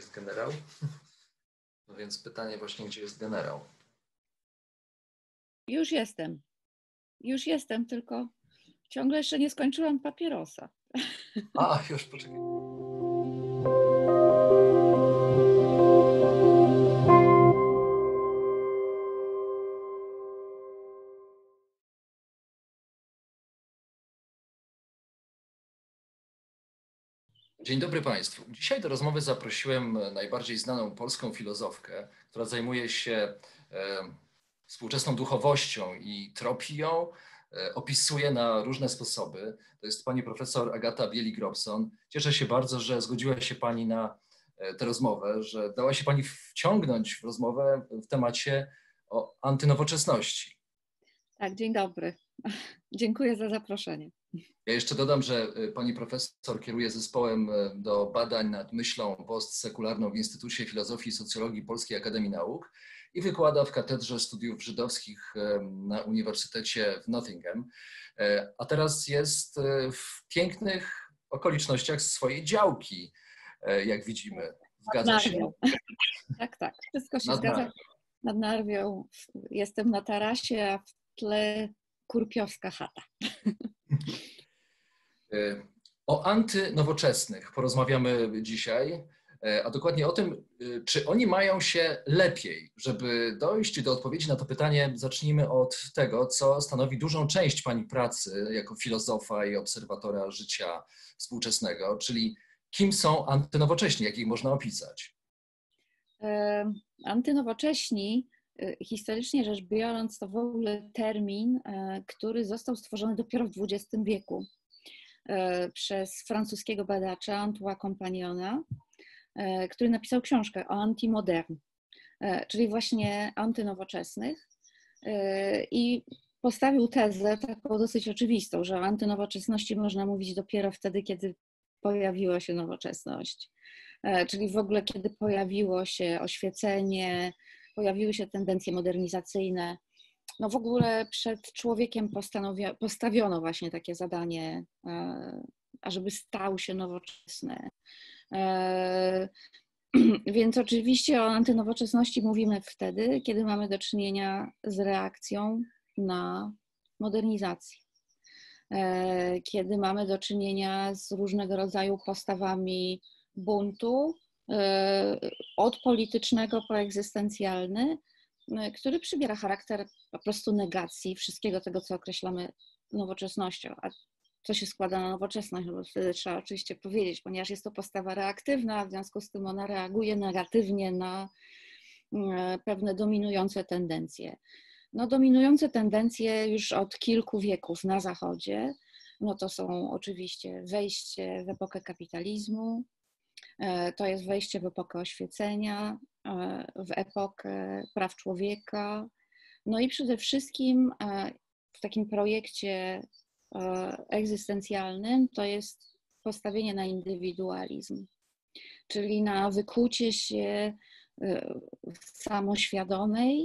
jest generał? No więc pytanie właśnie, gdzie jest generał? Już jestem, tylko ciągle jeszcze nie skończyłam papierosa. A, już poczekaj. Dzień dobry Państwu. Dzisiaj do rozmowy zaprosiłem najbardziej znaną polską filozofkę, która zajmuje się współczesną duchowością i tropi ją, opisuje na różne sposoby. To jest pani profesor Agata Bielik-Robson. Cieszę się bardzo, że zgodziła się Pani na tę rozmowę, że dała się Pani wciągnąć w rozmowę w temacie o antynowoczesności. Tak, dzień dobry. Dziękuję za zaproszenie. Ja jeszcze dodam, że pani profesor kieruje zespołem do badań nad myślą postsekularną w Instytucie Filozofii i Socjologii Polskiej Akademii Nauk i wykłada w Katedrze Studiów Żydowskich na Uniwersytecie w Nottingham. A teraz jest w pięknych okolicznościach swojej działki, jak widzimy. Zgadza się? Tak. Wszystko się zgadza. Nad Narwią. Jestem na tarasie, a w tle kurpiowska chata. O antynowoczesnych porozmawiamy dzisiaj, a dokładnie o tym, czy oni mają się lepiej. Żeby dojść do odpowiedzi na to pytanie, zacznijmy od tego, co stanowi dużą część Pani pracy jako filozofa i obserwatora życia współczesnego, czyli kim są antynowocześni, jak ich można opisać? Antynowocześni, historycznie rzecz biorąc, to w ogóle termin, który został stworzony dopiero w XX wieku przez francuskiego badacza Antoine Compagnona, który napisał książkę o antimodern, czyli właśnie antynowoczesnych, i postawił tezę taką dosyć oczywistą, że o antynowoczesności można mówić dopiero wtedy, kiedy pojawiła się nowoczesność, czyli w ogóle kiedy pojawiło się oświecenie, pojawiły się tendencje modernizacyjne. No w ogóle przed człowiekiem postawiono właśnie takie zadanie, ażeby stał się nowoczesny. Więc oczywiście o antynowoczesności mówimy wtedy, kiedy mamy do czynienia z reakcją na modernizację. Kiedy mamy do czynienia z różnego rodzaju postawami buntu, od politycznego po egzystencjalny, który przybiera charakter po prostu negacji wszystkiego tego, co określamy nowoczesnością. A co się składa na nowoczesność? No bo wtedy trzeba oczywiście powiedzieć, ponieważ jest to postawa reaktywna, w związku z tym ona reaguje negatywnie na pewne dominujące tendencje. No, dominujące tendencje już od kilku wieków na Zachodzie, no to są oczywiście wejście w epokę kapitalizmu, to jest wejście w epokę oświecenia, w epokę praw człowieka, no i przede wszystkim w takim projekcie egzystencjalnym to jest postawienie na indywidualizm, czyli na wykłucie się samoświadomej,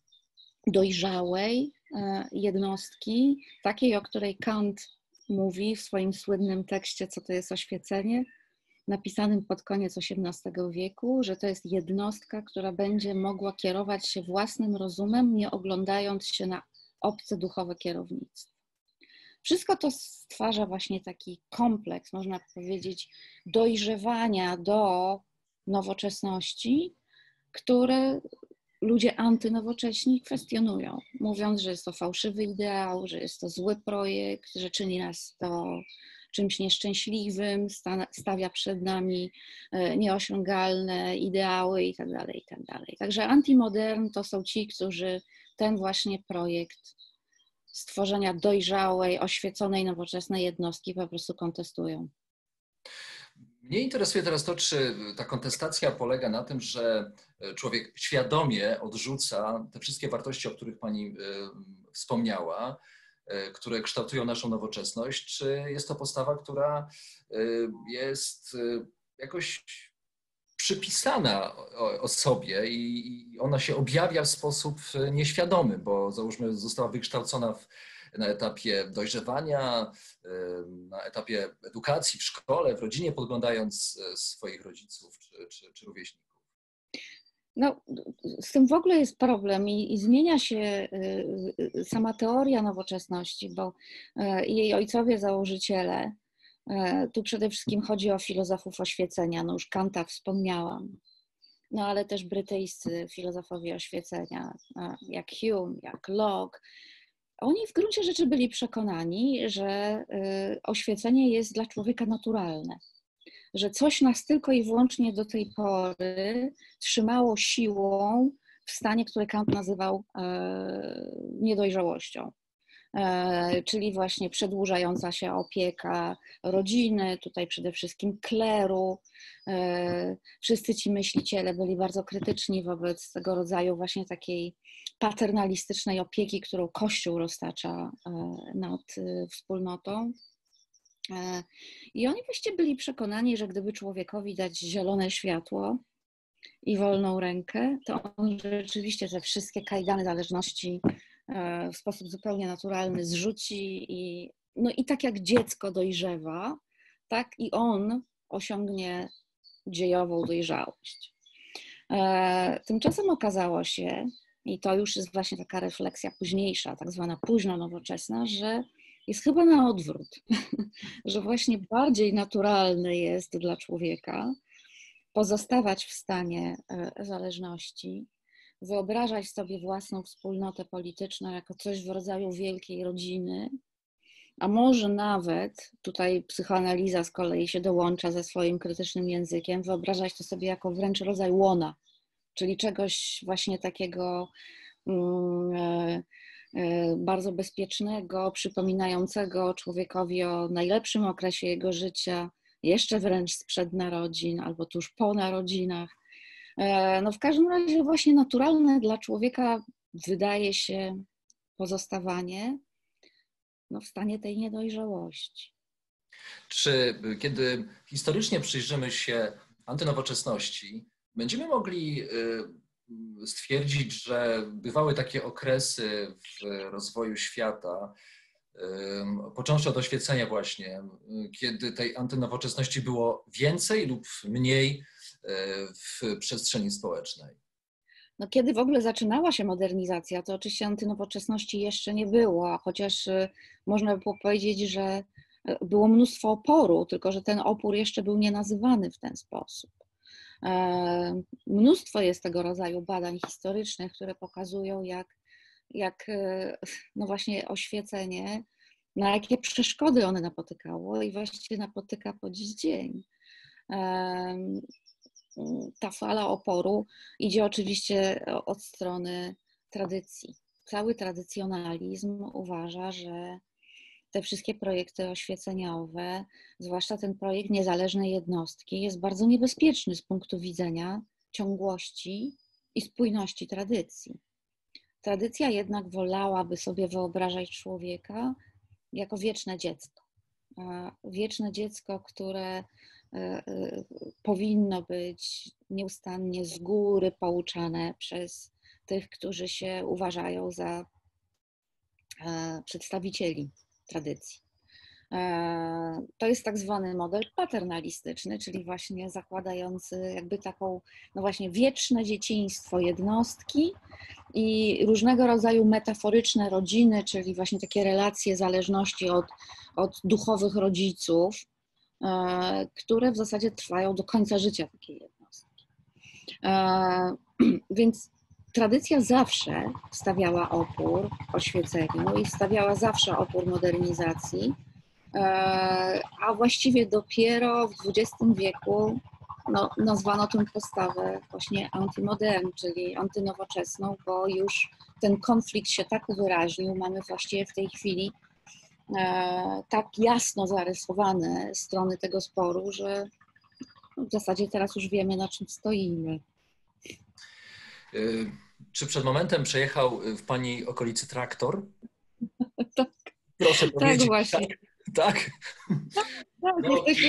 dojrzałej jednostki, takiej, o której Kant mówi w swoim słynnym tekście Co to jest oświecenie, napisanym pod koniec XVIII wieku, że to jest jednostka, która będzie mogła kierować się własnym rozumem, nie oglądając się na obce duchowe kierownictwo. Wszystko to stwarza właśnie taki kompleks, można powiedzieć, dojrzewania do nowoczesności, które ludzie antynowocześni kwestionują, mówiąc, że jest to fałszywy ideał, że jest to zły projekt, że czyni nas to czymś nieszczęśliwym, stawia przed nami nieosiągalne ideały itd., itd. Także antimodern to są ci, którzy ten właśnie projekt stworzenia dojrzałej, oświeconej, nowoczesnej jednostki po prostu kontestują. Mnie interesuje teraz to, czy ta kontestacja polega na tym, że człowiek świadomie odrzuca te wszystkie wartości, o których Pani wspomniała, które kształtują naszą nowoczesność, czy jest to postawa, która jest jakoś przypisana o sobie i ona się objawia w sposób nieświadomy, bo załóżmy została wykształcona w na etapie dojrzewania, na etapie edukacji w szkole, w rodzinie, podglądając swoich rodziców czy rówieśników? No, z tym w ogóle jest problem i zmienia się sama teoria nowoczesności, bo jej ojcowie założyciele, tu przede wszystkim chodzi o filozofów oświecenia, no już Kanta wspomniałam, no ale też brytyjscy filozofowie oświecenia, jak Hume, jak Locke. Oni w gruncie rzeczy byli przekonani, że oświecenie jest dla człowieka naturalne, że coś nas tylko i wyłącznie do tej pory trzymało siłą w stanie, który Kant nazywał niedojrzałością. Czyli właśnie przedłużająca się opieka rodziny, tutaj przede wszystkim kleru. Wszyscy ci myśliciele byli bardzo krytyczni wobec tego rodzaju właśnie takiej paternalistycznej opieki, którą Kościół roztacza nad wspólnotą. I oni właściwie byli przekonani, że gdyby człowiekowi dać zielone światło i wolną rękę, to on rzeczywiście te wszystkie kajdany zależności w sposób zupełnie naturalny zrzuci i tak jak dziecko dojrzewa, tak i on osiągnie dziejową dojrzałość. Tymczasem okazało się, i to już jest właśnie taka refleksja późniejsza, tak zwana późno nowoczesna, że jest chyba na odwrót, że właśnie bardziej naturalne jest dla człowieka pozostawać w stanie zależności, wyobrażać sobie własną wspólnotę polityczną jako coś w rodzaju wielkiej rodziny, a może nawet, tutaj psychoanaliza z kolei się dołącza ze swoim krytycznym językiem, wyobrażać to sobie jako wręcz rodzaj łona, czyli czegoś właśnie takiego bardzo bezpiecznego, przypominającego człowiekowi o najlepszym okresie jego życia, jeszcze wręcz sprzed narodzin albo tuż po narodzinach. No w każdym razie właśnie naturalne dla człowieka wydaje się pozostawanie w stanie tej niedojrzałości. Czy kiedy historycznie przyjrzymy się antynowoczesności, będziemy mogli stwierdzić, że bywały takie okresy w rozwoju świata, począwszy od oświecenia właśnie, kiedy tej antynowoczesności było więcej lub mniej w przestrzeni społecznej? No, kiedy w ogóle zaczynała się modernizacja, to oczywiście antynowoczesności jeszcze nie było, chociaż można by było powiedzieć, że było mnóstwo oporu, tylko że ten opór jeszcze był nie nazywany w ten sposób. Mnóstwo jest tego rodzaju badań historycznych, które pokazują, jak no właśnie oświecenie, na jakie przeszkody one napotykało i właściwie napotyka po dziś dzień. Ta fala oporu idzie oczywiście od strony tradycji. Cały tradycjonalizm uważa, że te wszystkie projekty oświeceniowe, zwłaszcza ten projekt niezależnej jednostki, jest bardzo niebezpieczny z punktu widzenia ciągłości i spójności tradycji. Tradycja jednak wolałaby sobie wyobrażać człowieka jako wieczne dziecko. Wieczne dziecko, które powinno być nieustannie z góry pouczane przez tych, którzy się uważają za przedstawicieli tradycji. To jest tak zwany model paternalistyczny, czyli właśnie zakładający jakby taką, no właśnie wieczne dzieciństwo jednostki i różnego rodzaju metaforyczne rodziny, czyli właśnie takie relacje zależności od duchowych rodziców, które w zasadzie trwają do końca życia takiej jednostki. Więc tradycja zawsze stawiała opór oświeceniu i stawiała zawsze opór modernizacji, a właściwie dopiero w XX wieku nazwano tę postawę właśnie antymodern, czyli antynowoczesną, bo już ten konflikt się tak uwyraźnił, mamy właściwie w tej chwili tak jasno zarysowane strony tego sporu, że w zasadzie teraz już wiemy, na czym stoimy. Czy przed momentem przejechał w Pani okolicy traktor? Tak. Proszę powiedzieć. Tak właśnie. Tak? Tak,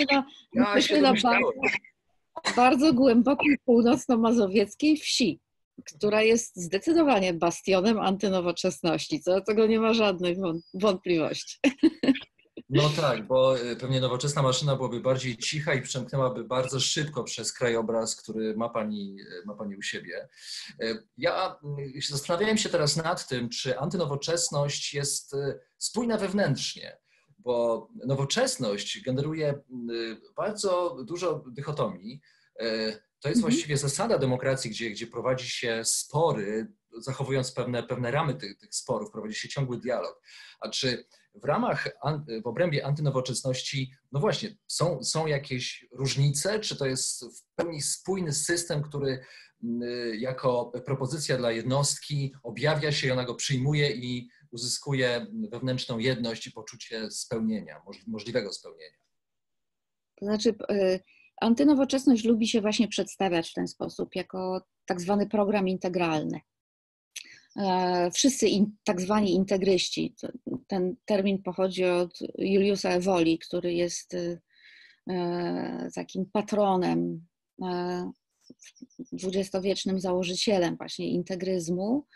jesteśmy na bardzo głębokiej północno-mazowieckiej wsi. która jest zdecydowanie bastionem antynowoczesności. Co do tego nie ma żadnej wątpliwości. No tak, bo pewnie nowoczesna maszyna byłaby bardziej cicha i przemknęłaby bardzo szybko przez krajobraz, który ma pani u siebie. Ja zastanawiałem się teraz nad tym, czy antynowoczesność jest spójna wewnętrznie, bo nowoczesność generuje bardzo dużo dychotomii. To jest właściwie zasada demokracji, gdzie prowadzi się spory, zachowując pewne ramy tych sporów, prowadzi się ciągły dialog. A czy w obrębie antynowoczesności, no właśnie, są jakieś różnice? Czy to jest w pełni spójny system, który jako propozycja dla jednostki objawia się i ona go przyjmuje i uzyskuje wewnętrzną jedność i poczucie spełnienia, możliwego spełnienia? To znaczy, antynowoczesność lubi się właśnie przedstawiać w ten sposób, jako tak zwany program integralny. Wszyscy tak zwani integryści, ten termin pochodzi od Juliusa Evoli, który jest takim patronem, dwudziestowiecznym założycielem właśnie integryzmu,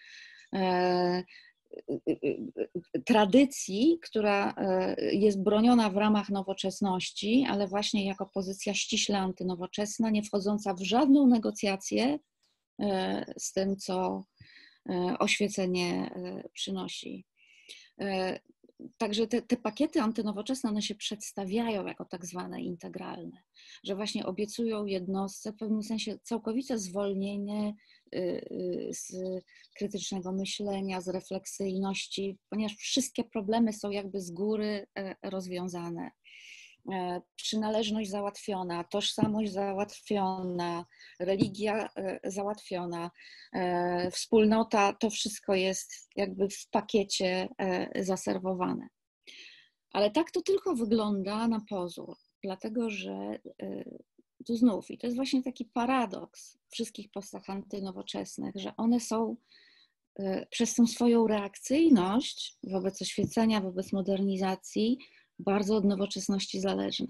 tradycji, która jest broniona w ramach nowoczesności, ale właśnie jako pozycja ściśle antynowoczesna, nie wchodząca w żadną negocjację z tym, co oświecenie przynosi. Także te pakiety antynowoczesne, one się przedstawiają jako tak zwane integralne, że właśnie obiecują jednostce w pewnym sensie całkowite zwolnienie z krytycznego myślenia, z refleksyjności, ponieważ wszystkie problemy są jakby z góry rozwiązane. Przynależność załatwiona, tożsamość załatwiona, religia załatwiona, wspólnota, to wszystko jest jakby w pakiecie zaserwowane. Ale tak to tylko wygląda na pozór, dlatego że tu znów, i to jest właśnie taki paradoks wszystkich postaw antynowoczesnych, że one są przez tą swoją reakcyjność wobec oświecenia, wobec modernizacji bardzo od nowoczesności zależne.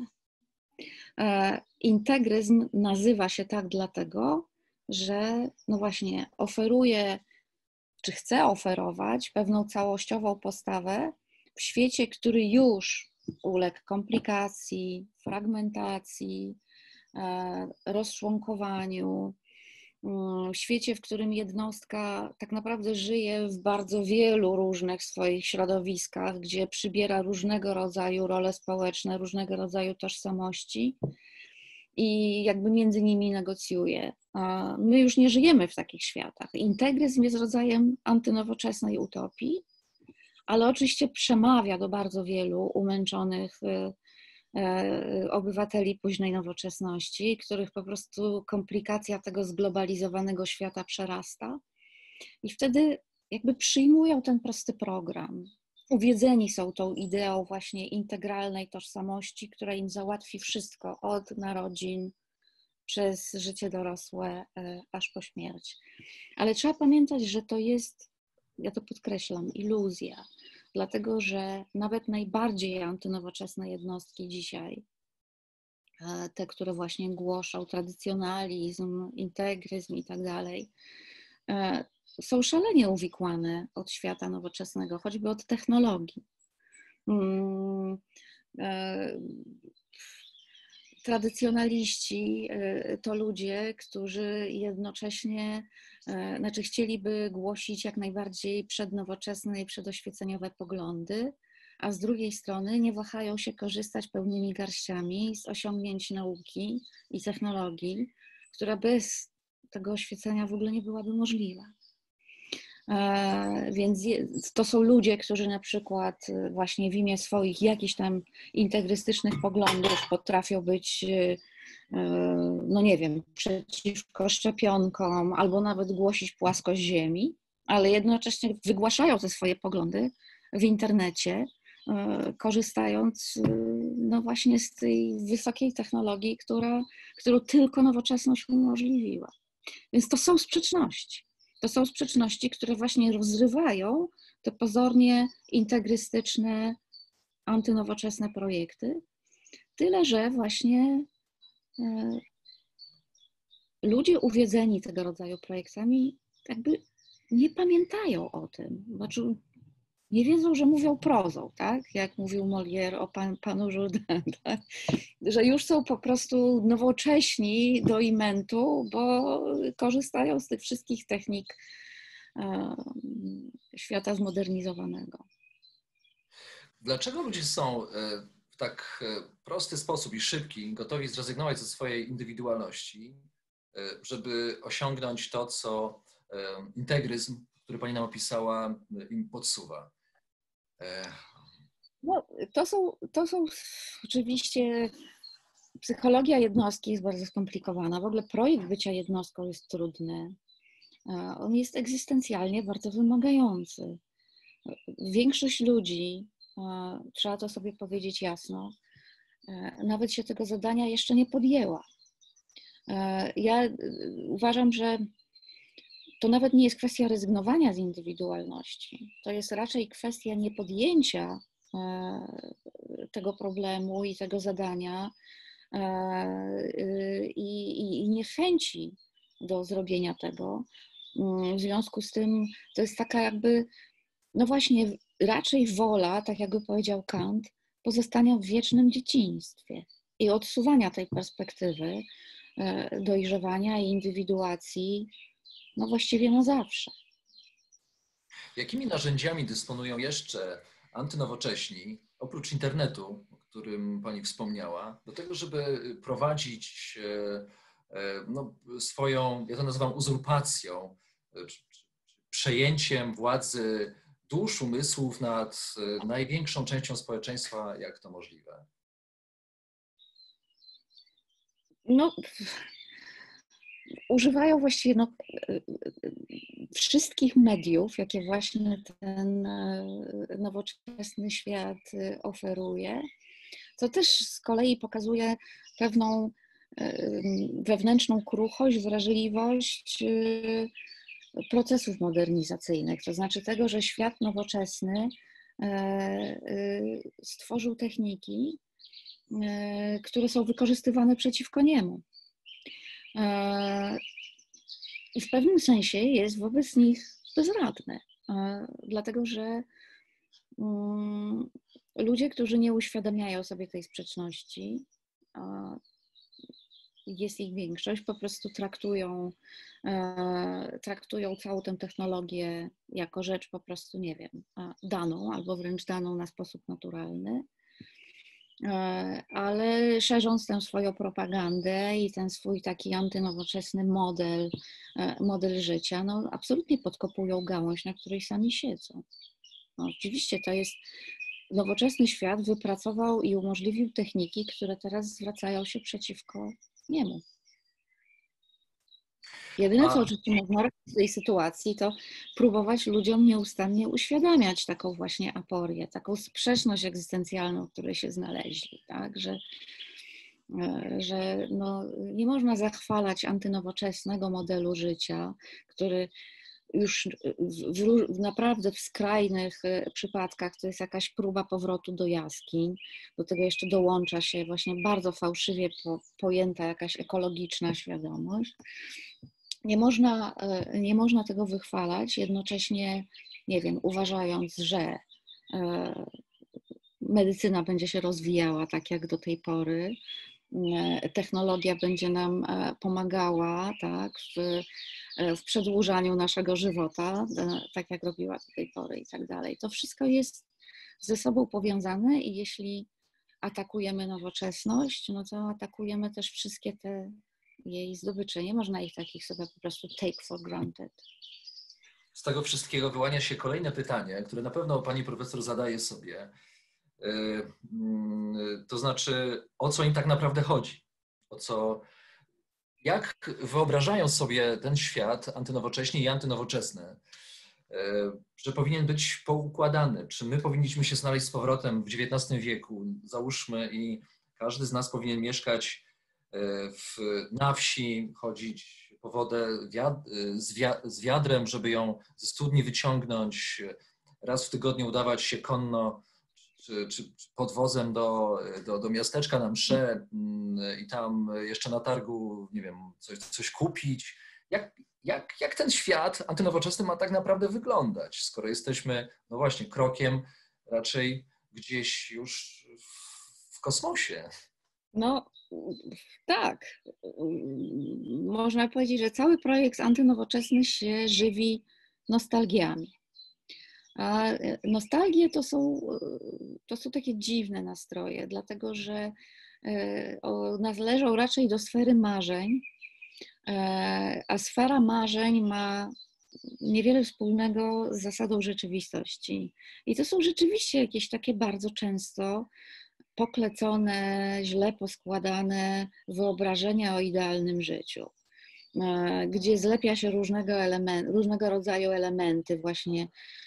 Integryzm nazywa się tak dlatego, że no właśnie oferuje, czy chce oferować pewną całościową postawę w świecie, który już uległ komplikacji, fragmentacji, rozczłonkowaniu, w świecie, w którym jednostka tak naprawdę żyje w bardzo wielu różnych swoich środowiskach, gdzie przybiera różnego rodzaju role społeczne, różnego rodzaju tożsamości i jakby między nimi negocjuje. My już nie żyjemy w takich światach. Integryzm jest rodzajem antynowoczesnej utopii, ale oczywiście przemawia do bardzo wielu umęczonych obywateli późnej nowoczesności, których po prostu komplikacja tego zglobalizowanego świata przerasta i wtedy jakby przyjmują ten prosty program. Uwiedzeni są tą ideą właśnie integralnej tożsamości, która im załatwi wszystko od narodzin przez życie dorosłe aż po śmierć. Ale trzeba pamiętać, że to jest, ja to podkreślam, iluzja. Dlatego, że nawet najbardziej antynowoczesne jednostki dzisiaj, te, które właśnie głoszą tradycjonalizm, integryzm i tak dalej, są szalenie uwikłane od świata nowoczesnego, choćby od technologii. Tradycjonaliści to ludzie, którzy jednocześnie chcieliby głosić jak najbardziej przednowoczesne i przedoświeceniowe poglądy, a z drugiej strony nie wahają się korzystać pełnymi garściami z osiągnięć nauki i technologii, która bez tego oświecenia w ogóle nie byłaby możliwa. Więc to są ludzie, którzy na przykład właśnie w imię swoich jakichś tam integrystycznych poglądów potrafią być, no nie wiem, przeciwko szczepionkom albo nawet głosić płaskość Ziemi, ale jednocześnie wygłaszają te swoje poglądy w internecie, korzystając no właśnie z tej wysokiej technologii, którą tylko nowoczesność umożliwiła. Więc to są sprzeczności. To są sprzeczności, które właśnie rozrywają te pozornie integrystyczne, antynowoczesne projekty. Tyle, że właśnie ludzie uwiedzeni tego rodzaju projektami jakby nie pamiętają o tym. Znaczy, nie wiedzą, że mówią prozą, tak? Jak mówił Molière o panu Jourdain, tak? Że już są po prostu nowocześni do imentu, bo korzystają z tych wszystkich technik świata zmodernizowanego. Dlaczego ludzie są w tak prosty sposób i szybki gotowi zrezygnować ze swojej indywidualności, żeby osiągnąć to, co integryzm, który pani nam opisała, im podsuwa? No, to są oczywiście, psychologia jednostki jest bardzo skomplikowana. W ogóle projekt bycia jednostką jest trudny. On jest egzystencjalnie bardzo wymagający. Większość ludzi, trzeba to sobie powiedzieć jasno, nawet się tego zadania jeszcze nie podjęła. Ja uważam, że to nawet nie jest kwestia rezygnowania z indywidualności. To jest raczej kwestia niepodjęcia tego problemu i tego zadania i niechęci do zrobienia tego. W związku z tym to jest taka jakby, no właśnie, raczej wola, tak jakby powiedział Kant, pozostania w wiecznym dzieciństwie i odsuwania tej perspektywy dojrzewania i indywiduacji, no właściwie na zawsze. Jakimi narzędziami dysponują jeszcze antynowocześni, oprócz internetu, o którym pani wspomniała, do tego, żeby prowadzić no, swoją, ja to nazywam uzurpacją, przejęciem władzy dusz, umysłów nad największą częścią społeczeństwa, jak to możliwe? No, używają właściwie wszystkich mediów, jakie właśnie ten nowoczesny świat oferuje, co też z kolei pokazuje pewną wewnętrzną kruchość, wrażliwość procesów modernizacyjnych, to znaczy tego, że świat nowoczesny stworzył techniki, które są wykorzystywane przeciwko niemu. I w pewnym sensie jest wobec nich bezradny, dlatego że ludzie, którzy nie uświadamiają sobie tej sprzeczności, jest ich większość, po prostu traktują całą tę technologię jako rzecz po prostu, nie wiem, daną albo wręcz daną na sposób naturalny, ale szerząc tę swoją propagandę i ten swój taki antynowoczesny model życia, no absolutnie podkopują gałąź, na której sami siedzą. No, oczywiście to jest, nowoczesny świat wypracował i umożliwił techniki, które teraz zwracają się przeciwko niemu. Jedyne, co oczywiście można robić w tej sytuacji, to próbować ludziom nieustannie uświadamiać taką właśnie aporię, taką sprzeczność egzystencjalną, w której się znaleźli, tak? Że no, nie można zachwalać antynowoczesnego modelu życia, który już naprawdę w skrajnych przypadkach to jest jakaś próba powrotu do jaskiń. Do tego jeszcze dołącza się właśnie bardzo fałszywie pojęta jakaś ekologiczna świadomość. Nie można tego wychwalać, jednocześnie, nie wiem, uważając, że medycyna będzie się rozwijała tak jak do tej pory, technologia będzie nam pomagała, tak, w przedłużaniu naszego żywota, tak jak robiła do tej pory i tak dalej. To wszystko jest ze sobą powiązane i jeśli atakujemy nowoczesność, no to atakujemy też wszystkie te jej zdobycze. Nie można ich takich sobie po prostu take for granted. Z tego wszystkiego wyłania się kolejne pytanie, które na pewno pani profesor zadaje sobie. To znaczy, o co im tak naprawdę chodzi? Jak wyobrażają sobie ten świat antynowocześni i antynowoczesny, że powinien być poukładany? Czy my powinniśmy się znaleźć z powrotem w XIX wieku, załóżmy, i każdy z nas powinien mieszkać na wsi, chodzić po wodę z wiadrem, żeby ją ze studni wyciągnąć, raz w tygodniu udawać się konno czy podwozem do miasteczka na mszę i tam jeszcze na targu, nie wiem, coś kupić. Jak ten świat antynowoczesny ma tak naprawdę wyglądać, skoro jesteśmy, no właśnie, krokiem raczej gdzieś już w kosmosie? No tak, można powiedzieć, że cały projekt antynowoczesny się żywi nostalgiami. A nostalgie to są takie dziwne nastroje, dlatego że należą raczej do sfery marzeń, a sfera marzeń ma niewiele wspólnego z zasadą rzeczywistości. I to są rzeczywiście jakieś takie bardzo często poklecone, źle poskładane wyobrażenia o idealnym życiu, gdzie zlepia się różnego rodzaju elementy właśnie,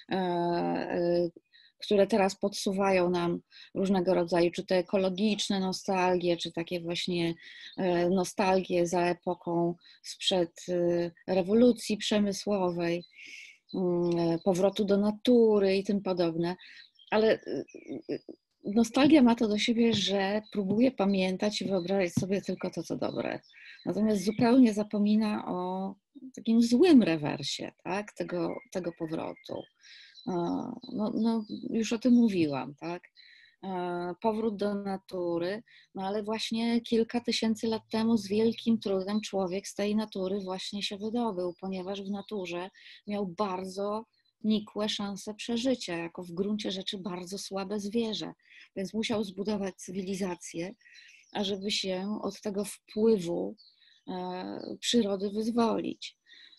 które teraz podsuwają nam różnego rodzaju, czy te ekologiczne nostalgie, czy takie właśnie nostalgie za epoką sprzed rewolucji przemysłowej, powrotu do natury i tym podobne. Ale nostalgia ma to do siebie, że próbuje pamiętać i wyobrażać sobie tylko to, co dobre. Natomiast zupełnie zapomina o takim złym rewersie, tak? tego powrotu. No, już o tym mówiłam, tak? Powrót do natury, no ale właśnie kilka tysięcy lat temu z wielkim trudem człowiek z tej natury właśnie się wydobył, ponieważ w naturze miał bardzo nikłe szanse przeżycia, jako w gruncie rzeczy bardzo słabe zwierzę, więc musiał zbudować cywilizację, ażeby się od tego wpływu przyrody wyzwolić.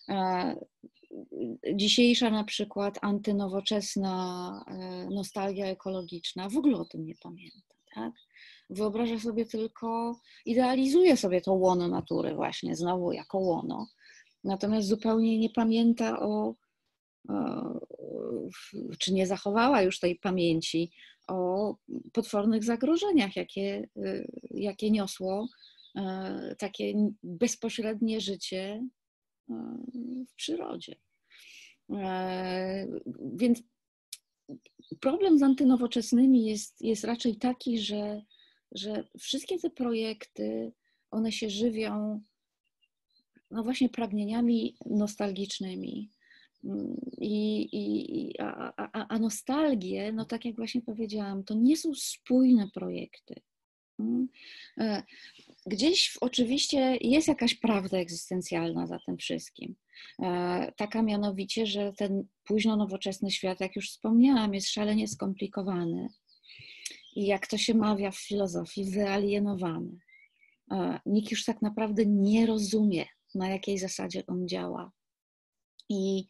Dzisiejsza na przykład antynowoczesna nostalgia ekologiczna w ogóle o tym nie pamięta, tak? Wyobraża sobie tylko, idealizuje sobie to łono natury właśnie, znowu jako łono, natomiast zupełnie nie pamięta czy nie zachowała już tej pamięci o potwornych zagrożeniach, jakie niosło takie bezpośrednie życie w przyrodzie. Więc problem z antynowoczesnymi jest raczej taki, że wszystkie te projekty, one się żywią no właśnie pragnieniami nostalgicznymi. A nostalgie, no tak jak właśnie powiedziałam, to nie są spójne projekty. Gdzieś oczywiście jest jakaś prawda egzystencjalna za tym wszystkim. Taka mianowicie, że ten późno nowoczesny świat, jak już wspomniałam, jest szalenie skomplikowany i jak to się mawia w filozofii, wyalienowany. Nikt już tak naprawdę nie rozumie, na jakiej zasadzie on działa. I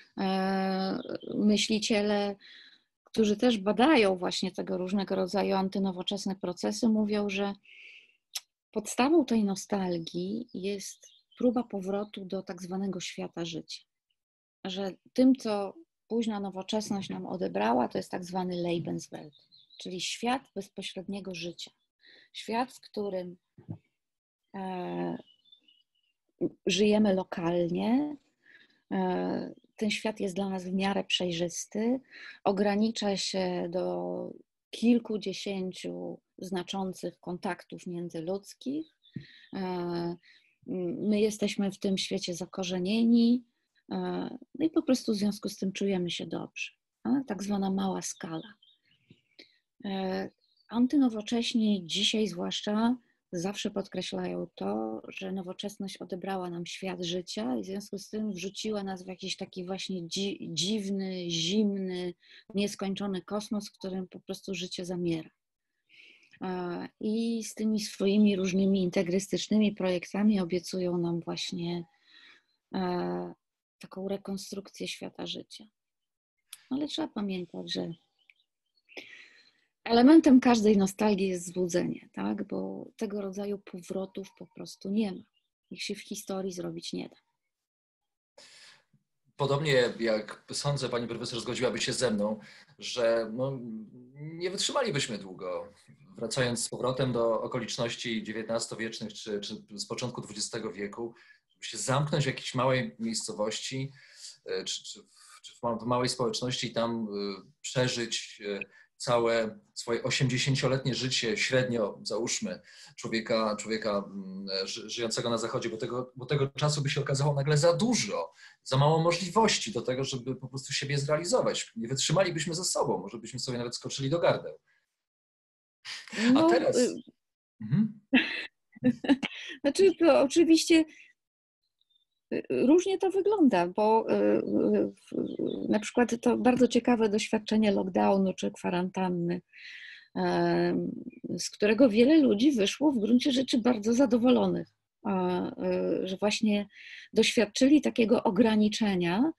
myśliciele, którzy też badają właśnie tego różnego rodzaju antynowoczesne procesy, mówią, że podstawą tej nostalgii jest próba powrotu do tak zwanego świata życia. Że tym, co późna nowoczesność nam odebrała, to jest tak zwany Lebenswelt, czyli świat bezpośredniego życia. Świat, w którym żyjemy lokalnie. Ten świat jest dla nas w miarę przejrzysty, ogranicza się do kilkudziesięciu znaczących kontaktów międzyludzkich. My jesteśmy w tym świecie zakorzenieni, no i po prostu w związku z tym czujemy się dobrze. Tak zwana mała skala. Antynowocześni dzisiaj zwłaszcza zawsze podkreślają to, że nowoczesność odebrała nam świat życia i w związku z tym wrzuciła nas w jakiś taki właśnie dziwny, zimny, nieskończony kosmos, w którym po prostu życie zamiera. I z tymi swoimi różnymi integrystycznymi projektami obiecują nam właśnie taką rekonstrukcję świata życia. Ale trzeba pamiętać, że elementem każdej nostalgii jest złudzenie, tak? Bo tego rodzaju powrotów po prostu nie ma. Ich się w historii zrobić nie da. Podobnie jak sądzę, pani profesor zgodziłaby się ze mną, że no, nie wytrzymalibyśmy długo, wracając z powrotem do okoliczności XIX-wiecznych czy z początku XX wieku, żeby się zamknąć w jakiejś małej miejscowości czy w małej społeczności i tam przeżyć całe swoje 80-letnie życie, średnio załóżmy, człowieka żyjącego na Zachodzie, bo tego czasu by się okazało nagle za dużo, za mało możliwości do tego, żeby po prostu siebie zrealizować. Nie wytrzymalibyśmy ze sobą, może byśmy sobie nawet skoczyli do gardeł. A No, teraz... znaczy to oczywiście różnie to wygląda, bo na przykład to bardzo ciekawe doświadczenie lockdownu czy kwarantanny, z którego wiele ludzi wyszło w gruncie rzeczy bardzo zadowolonych, że właśnie doświadczyli takiego ograniczenia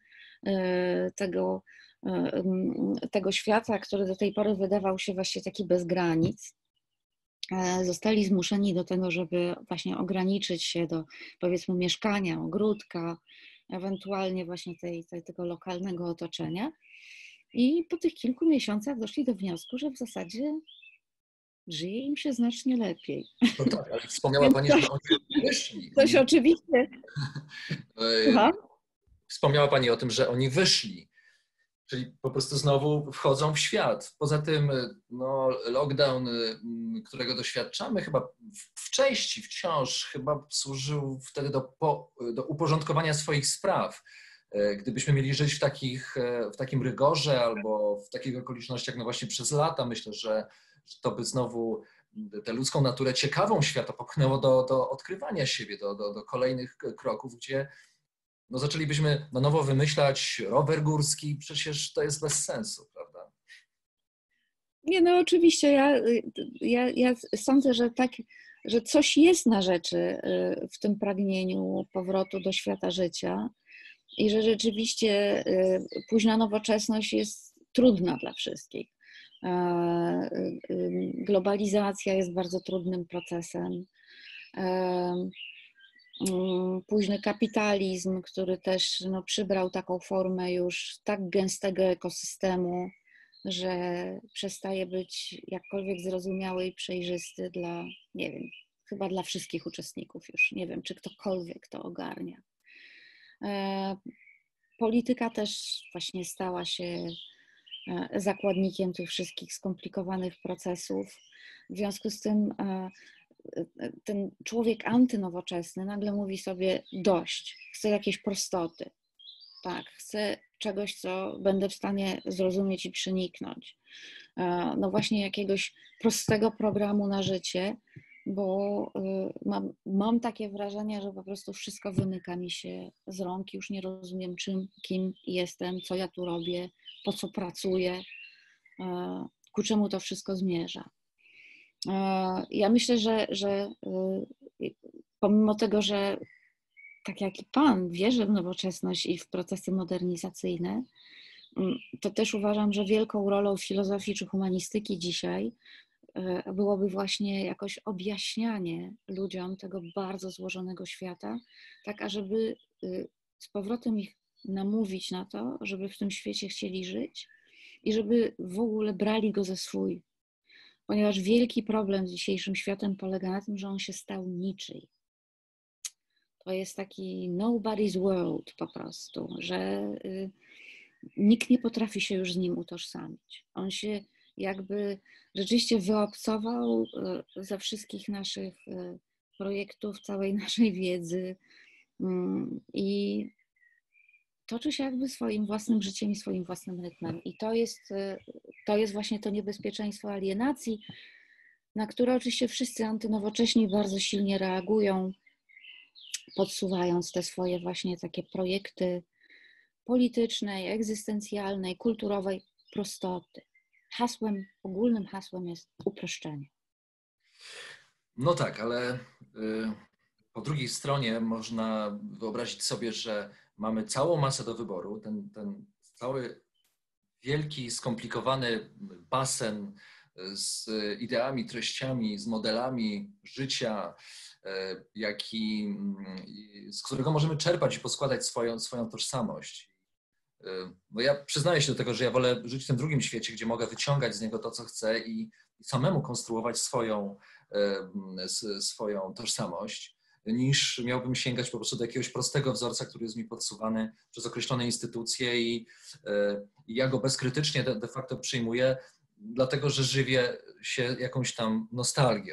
tego świata, który do tej pory wydawał się właśnie taki bez granic. Zostali zmuszeni do tego, żeby właśnie ograniczyć się do, powiedzmy, mieszkania, ogródka, ewentualnie właśnie tego lokalnego otoczenia. I po tych kilku miesiącach doszli do wniosku, że w zasadzie żyje im się znacznie lepiej. No tak, ale wspomniała Pani, że oni wyszli. Coś oczywiście. Wspomniała Pani o tym, że oni wyszli. Czyli po prostu znowu wchodzą w świat. Poza tym lockdown, którego doświadczamy, chyba w części wciąż chyba służył wtedy do uporządkowania swoich spraw. Gdybyśmy mieli żyć w takim rygorze albo w takich okolicznościach, no właśnie przez lata, myślę, że to by znowu tę ludzką naturę ciekawą świata popchnęło do odkrywania siebie, do kolejnych kroków, gdzie zaczęlibyśmy na nowo wymyślać rower górski, przecież to jest bez sensu, prawda? Nie, no oczywiście, ja sądzę, że coś jest na rzeczy w tym pragnieniu powrotu do świata życia i że rzeczywiście późna nowoczesność jest trudna dla wszystkich. Globalizacja jest bardzo trudnym procesem. Późny kapitalizm, który też przybrał taką formę już tak gęstego ekosystemu, że przestaje być jakkolwiek zrozumiały i przejrzysty dla, nie wiem, chyba dla wszystkich uczestników już. Nie wiem, czy ktokolwiek to ogarnia. Polityka też właśnie stała się zakładnikiem tych wszystkich skomplikowanych procesów. W związku z tym ten człowiek antynowoczesny nagle mówi sobie dość, chcę jakiejś prostoty, tak, chcę czegoś, co będę w stanie zrozumieć i przeniknąć. No właśnie jakiegoś prostego programu na życie, bo mam takie wrażenie, że po prostu wszystko wymyka mi się z rąk, już nie rozumiem kim jestem, co ja tu robię, po co pracuję, ku czemu to wszystko zmierza. Ja myślę, że pomimo tego, że tak jak i Pan wierzę w nowoczesność i w procesy modernizacyjne, to też uważam, że wielką rolą filozofii czy humanistyki dzisiaj byłoby właśnie jakoś objaśnianie ludziom tego bardzo złożonego świata, tak ażeby z powrotem ich namówić na to, żeby w tym świecie chcieli żyć i żeby w ogóle brali go za swój. Ponieważ wielki problem z dzisiejszym światem polega na tym, że on się stał niczyj. To jest taki nobody's world po prostu, że nikt nie potrafi się już z nim utożsamić. On się jakby rzeczywiście wyobcował ze wszystkich naszych projektów, całej naszej wiedzy i toczy się jakby swoim własnym życiem i swoim własnym rytmem. I to jest właśnie to niebezpieczeństwo alienacji, na które oczywiście wszyscy antynowocześni bardzo silnie reagują, podsuwając te swoje właśnie takie projekty politycznej, egzystencjalnej, kulturowej prostoty. Ogólnym hasłem jest uproszczenie. No tak, ale po drugiej stronie można wyobrazić sobie, że mamy całą masę do wyboru, ten cały wielki, skomplikowany basen z ideami, treściami, z modelami życia, z którego możemy czerpać i poskładać swoją tożsamość. Bo ja przyznaję się do tego, że ja wolę żyć w tym drugim świecie, gdzie mogę wyciągać z niego to, co chcę i samemu konstruować swoją tożsamość, niż miałbym sięgać po prostu do jakiegoś prostego wzorca, który jest mi podsuwany przez określone instytucje i ja go bezkrytycznie de facto przyjmuję, dlatego że żywię się jakąś tam nostalgią.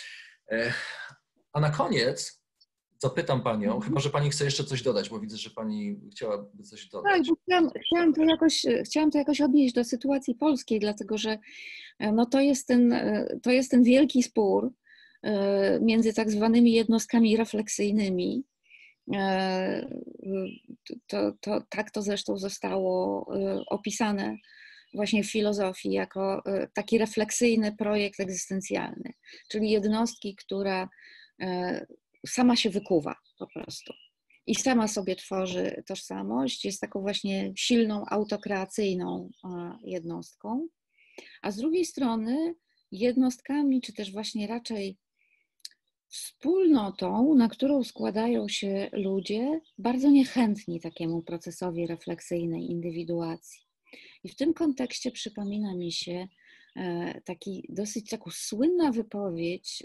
A na koniec zapytam Panią, chyba że Pani chce jeszcze coś dodać, bo widzę, że Pani chciałaby coś Tak, dodać. bo chciałam to jakoś odnieść do sytuacji polskiej, dlatego że no to jest ten wielki spór między tak zwanymi jednostkami refleksyjnymi. Tak to zresztą zostało opisane właśnie w filozofii jako taki refleksyjny projekt egzystencjalny, czyli jednostki, która sama się wykuwa po prostu i sama sobie tworzy tożsamość, jest taką właśnie silną, autokreacyjną jednostką, a z drugiej strony jednostkami, czy też właśnie raczej wspólnotą, na którą składają się ludzie bardzo niechętni takiemu procesowi refleksyjnej indywiduacji. I w tym kontekście przypomina mi się taką słynna wypowiedź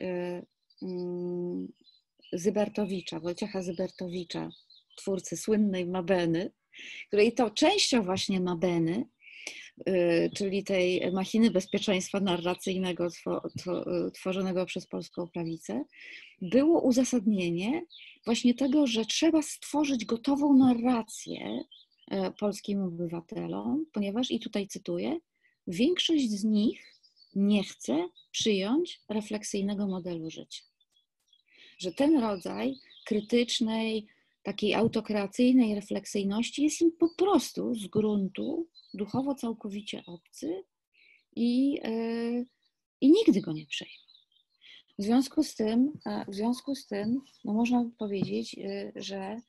Zybertowicza, Wojciecha Zybertowicza, twórcy słynnej Mabeny, której to częścią właśnie Mabeny, czyli tej machiny bezpieczeństwa narracyjnego tworzonego przez polską prawicę, było uzasadnienie właśnie tego, że trzeba stworzyć gotową narrację polskim obywatelom, ponieważ, i tutaj cytuję, większość z nich nie chce przyjąć refleksyjnego modelu życia. Że ten rodzaj krytycznej, takiej autokreacyjnej refleksyjności jest im po prostu z gruntu duchowo całkowicie obcy i nigdy go nie przejmą. W związku z tym no można powiedzieć, że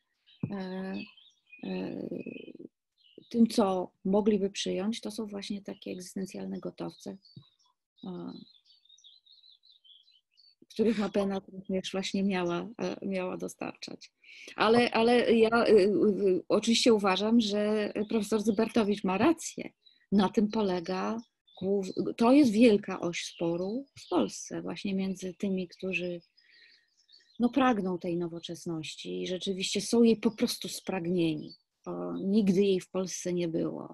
tym, co mogliby przyjąć, to są właśnie takie egzystencjalne gotowce, których Mabena również właśnie miała dostarczać. Ale ja oczywiście uważam, że profesor Zybertowicz ma rację. Na tym polega, to jest wielka oś sporu w Polsce właśnie między tymi, którzy no, pragną tej nowoczesności i rzeczywiście są jej po prostu spragnieni. Nigdy jej w Polsce nie było.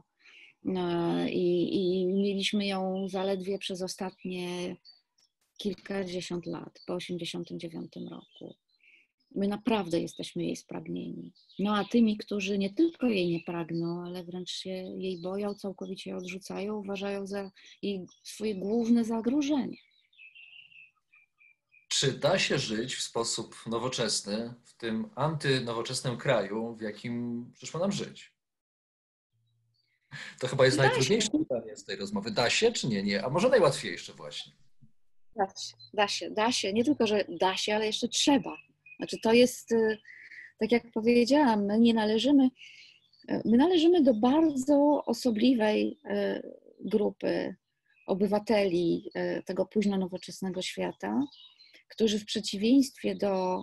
I mieliśmy ją zaledwie przez ostatnie kilkadziesiąt lat, po 1989 roku. My naprawdę jesteśmy jej spragnieni. No a tymi, którzy nie tylko jej nie pragną, ale wręcz się jej boją, całkowicie ją odrzucają, uważają za jej swoje główne zagrożenie. Czy da się żyć w sposób nowoczesny w tym antynowoczesnym kraju, w jakim przyszło nam żyć? To chyba jest najtrudniejsze pytanie z tej rozmowy. Da się czy nie? Nie. A może najłatwiejsze właśnie? Da się. Nie tylko, że da się, ale jeszcze trzeba. Znaczy to jest, tak jak powiedziałam, my należymy do bardzo osobliwej grupy obywateli tego późno nowoczesnego świata, którzy w przeciwieństwie do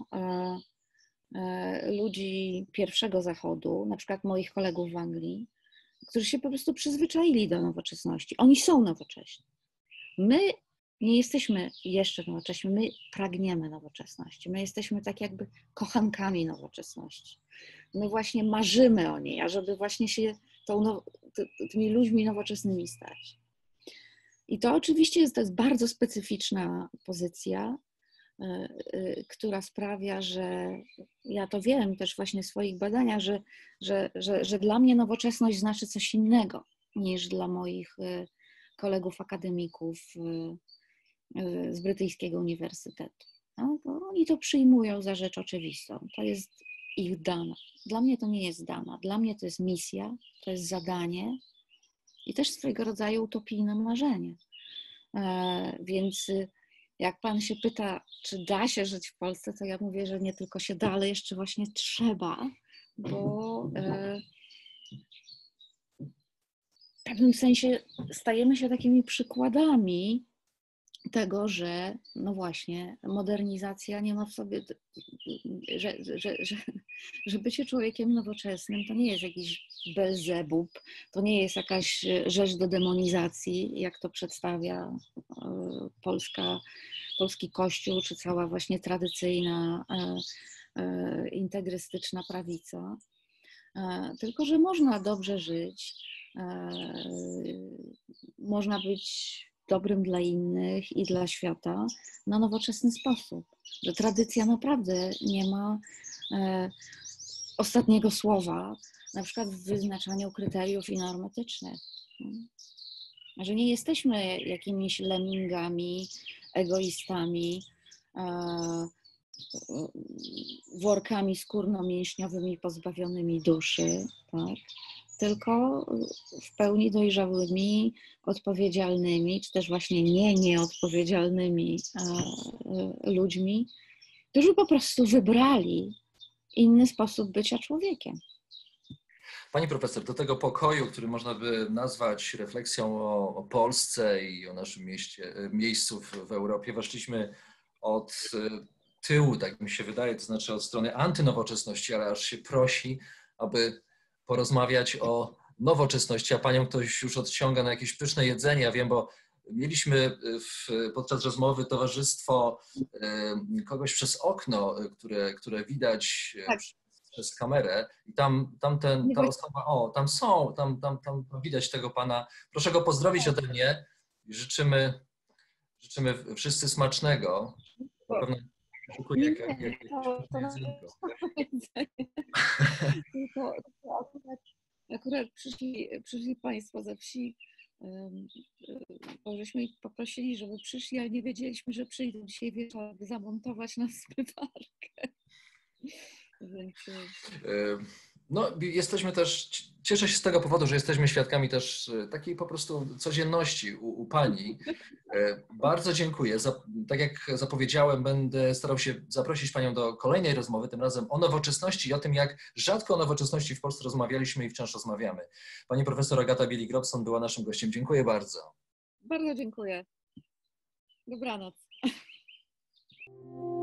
ludzi pierwszego zachodu, na przykład moich kolegów w Anglii, którzy się po prostu przyzwyczaili do nowoczesności. Oni są nowocześni. My nie jesteśmy jeszcze nowocześni, my pragniemy nowoczesności. My jesteśmy tak jakby kochankami nowoczesności. My właśnie marzymy o niej, ażeby właśnie się tymi ludźmi nowoczesnymi stać. I to oczywiście to jest bardzo specyficzna pozycja, która sprawia, że ja to wiem też właśnie w swoich badaniach, że dla mnie nowoczesność znaczy coś innego niż dla moich kolegów akademików z brytyjskiego uniwersytetu. No, oni to przyjmują za rzecz oczywistą. To jest ich dana. Dla mnie to nie jest dana. Dla mnie to jest misja, to jest zadanie i też swojego rodzaju utopijne marzenie. Więc jak pan się pyta, czy da się żyć w Polsce, to ja mówię, że nie tylko się da, ale jeszcze właśnie trzeba, bo w pewnym sensie stajemy się takimi przykładami tego, że no właśnie modernizacja nie ma w sobie, że bycie człowiekiem nowoczesnym to nie jest jakiś Belzebub, to nie jest jakaś rzecz do demonizacji, jak to przedstawia polski Kościół, czy cała właśnie tradycyjna, integrystyczna prawica. Tylko że można dobrze żyć można być dobrym dla innych i dla świata na nowoczesny sposób. Że tradycja naprawdę nie ma ostatniego słowa, na przykład w wyznaczaniu kryteriów i norm etycznych. Że nie jesteśmy jakimiś lemmingami, egoistami, workami skórno-mięśniowymi pozbawionymi duszy, tak? Tylko w pełni dojrzałymi, odpowiedzialnymi, czy też właśnie nieodpowiedzialnymi ludźmi, którzy po prostu wybrali inny sposób bycia człowiekiem. Pani profesor, do tego pokoju, który można by nazwać refleksją o Polsce i o naszym miejscu w Europie, weszliśmy od tyłu, tak mi się wydaje, to znaczy od strony antynowoczesności, ale aż się prosi, aby porozmawiać o nowoczesności, a panią ktoś już odciąga na jakieś pyszne jedzenie. Ja wiem, bo mieliśmy podczas rozmowy towarzystwo kogoś przez okno, które widać Tak. przez kamerę i ta osoba, tam widać tego pana. Proszę go pozdrowić ode mnie i życzymy wszyscy smacznego. Na pewno szukuje Akurat przyszli Państwo ze wsi, bo żeśmy ich poprosili, żeby przyszli, ale nie wiedzieliśmy, że przyjdą dzisiaj wieczorem zamontować nas zmywarkę. Więc... No, jesteśmy też, cieszę się z tego powodu, że jesteśmy świadkami też takiej po prostu codzienności u pani. Bardzo dziękuję. Tak jak zapowiedziałem, będę starał się zaprosić panią do kolejnej rozmowy, tym razem o nowoczesności i o tym, jak rzadko o nowoczesności w Polsce rozmawialiśmy i wciąż rozmawiamy. Pani profesor Agata Bielik-Robson była naszym gościem. Dziękuję bardzo. Bardzo dziękuję. Dobranoc.